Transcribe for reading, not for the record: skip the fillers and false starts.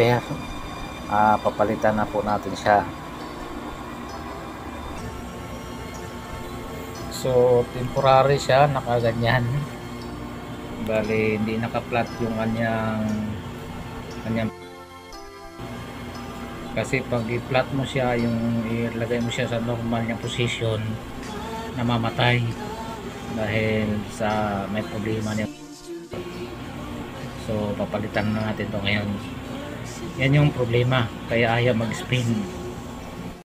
spare. Papalitan na po natin siya. So temporary siya, nakaganyan. Bali hindi naka-flat yung kanyang kasi pag i-flat mo siya, yung ilagay mo siya sa normal niya position, namamatay dahil sa may problema niya. So papalitan na natin to ngayon. Yan yung problema, kaya ayaw mag-spin.